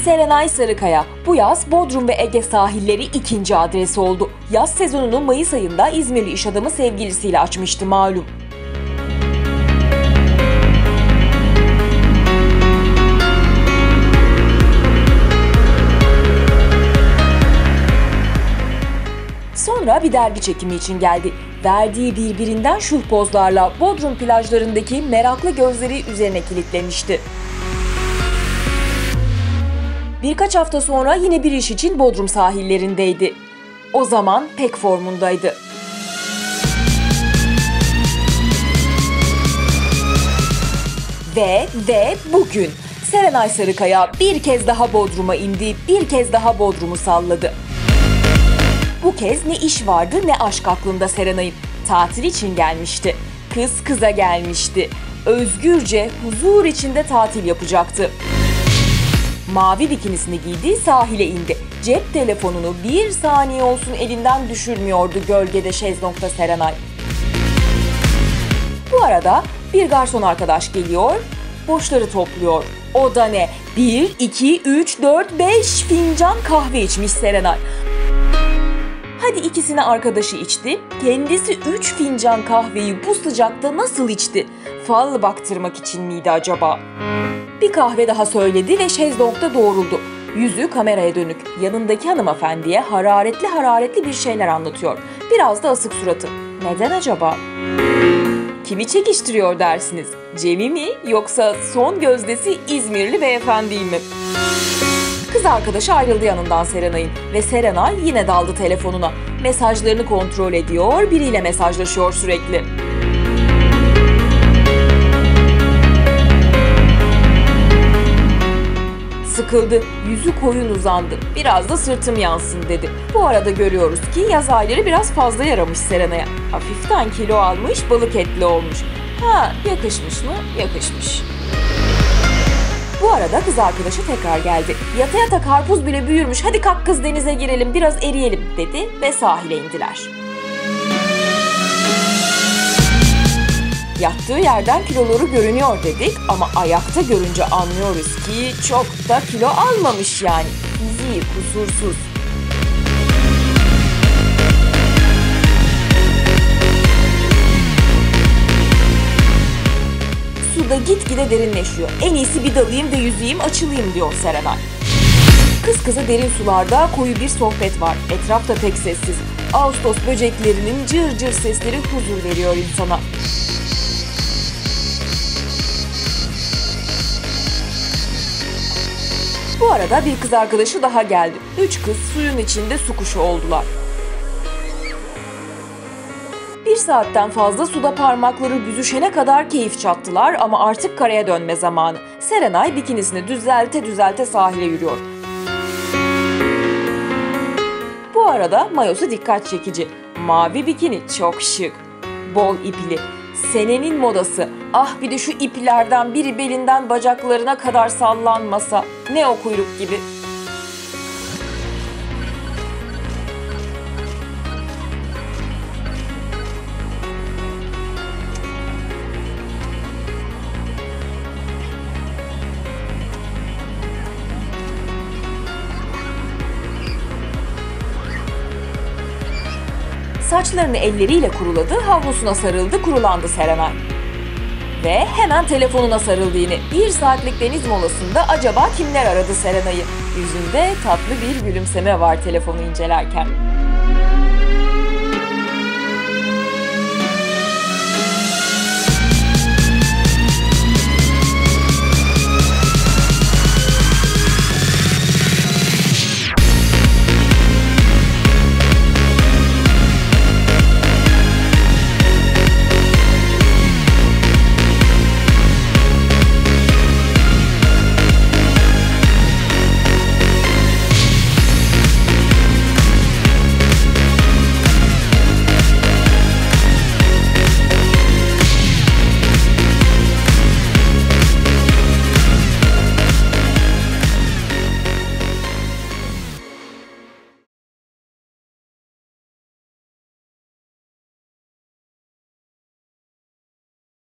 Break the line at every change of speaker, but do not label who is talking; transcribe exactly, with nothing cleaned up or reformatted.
Serenay Sarıkaya bu yaz Bodrum ve Ege sahilleri ikinci adresi oldu. Yaz sezonunu Mayıs ayında İzmirli iş adamı sevgilisiyle açmıştı malum. Sonra bir dergi çekimi için geldi. Verdiği birbirinden şuh pozlarla Bodrum plajlarındaki meraklı gözleri üzerine kilitlemişti. Birkaç hafta sonra yine bir iş için Bodrum sahillerindeydi. O zaman pek formundaydı. Ve ve bugün Serenay Sarıkaya bir kez daha Bodrum'a indi, bir kez daha Bodrum'u salladı. Bu kez ne iş vardı ne aşk aklında Serenay'ın. Tatil için gelmişti. Kız kıza gelmişti. Özgürce, huzur içinde tatil yapacaktı. Mavi bikinisini giydi, sahile indi. Cep telefonunu bir saniye olsun elinden düşürmüyordu gölgede şezlongda Serenay. Bu arada bir garson arkadaş geliyor, boşları topluyor. O da ne? Bir, iki, üç, dört, beş fincan kahve içmiş Serenay. Hadi ikisine arkadaşı içti, kendisi üç fincan kahveyi bu sıcakta nasıl içti? Fal baktırmak için miydi acaba? Bir kahve daha söyledi ve şezlongda doğruldu. Yüzü kameraya dönük, yanındaki hanımefendiye hararetli hararetli bir şeyler anlatıyor. Biraz da asık suratı. Neden acaba? Kimi çekiştiriyor dersiniz? Cem'i mi yoksa son gözdesi İzmirli beyefendiyi mi? Kız arkadaşı ayrıldı yanından Serenay'ın ve Serenay yine daldı telefonuna. Mesajlarını kontrol ediyor, biriyle mesajlaşıyor sürekli. Sıkıldı, yüzü koyun uzandı, biraz da sırtım yansın dedi. Bu arada görüyoruz ki yaz ayları biraz fazla yaramış Serenay'a. Hafiften kilo almış, balık etli olmuş. Ha, yakışmış mı? Yakışmış. Bu arada kız arkadaşı tekrar geldi. Yata yata karpuz bile büyürmüş, hadi kalk kız denize girelim, biraz eriyelim dedi ve sahile indiler. Yattığı yerden kiloları görünüyor dedik ama ayakta görünce anlıyoruz ki çok da kilo almamış yani. Fiziği kusursuz. Suda gitgide derinleşiyor. En iyisi bir dalayım da yüzeyim, açılayım diyor Serenay. Kız kıza derin sularda koyu bir sohbet var. Etraf da pek sessiz. Ağustos böceklerinin cır cır sesleri huzur veriyor insana. Bu arada bir kız arkadaşı daha geldi. Üç kız suyun içinde su kuşu oldular. Bir saatten fazla suda parmakları büzüşene kadar keyif çattılar ama artık karaya dönme zamanı. Serenay bikinisini düzelte düzelte sahile yürüyor. Bu arada mayosu dikkat çekici. Mavi bikini çok şık. Bol ipli. Senenin modası. Ah bir de şu iplerden biri belinden bacaklarına kadar sallanmasa. Ne o kuyruk gibi. Saçlarını elleriyle kuruladı, havlusuna sarıldı, kurulandı Serenay. Ve hemen telefonuna sarıldı yine. Bir saatlik deniz molasında acaba kimler aradı Serenay'ı? Yüzünde tatlı bir gülümseme var telefonu incelerken.